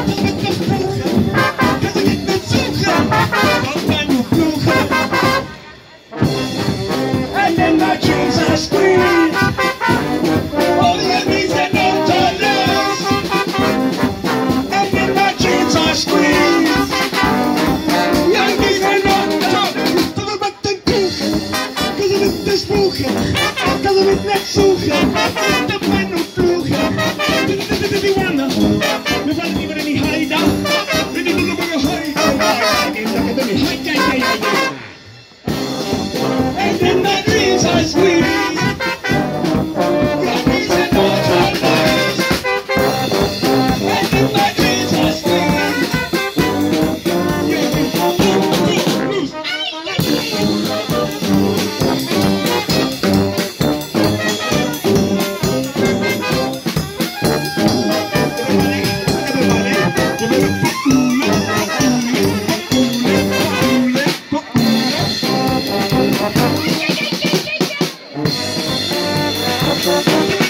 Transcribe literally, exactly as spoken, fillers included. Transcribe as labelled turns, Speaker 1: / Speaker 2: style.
Speaker 1: Cada vez me exuge, te bueno fluge. Tijuana, me falta mi mi haida. Me digo no puedo haida. Que te mi haida, haida, haida. And then my dreams are sweet. Your dreams are not your lies. And then my dreams are sweet. Your dreams are loose. Thank you.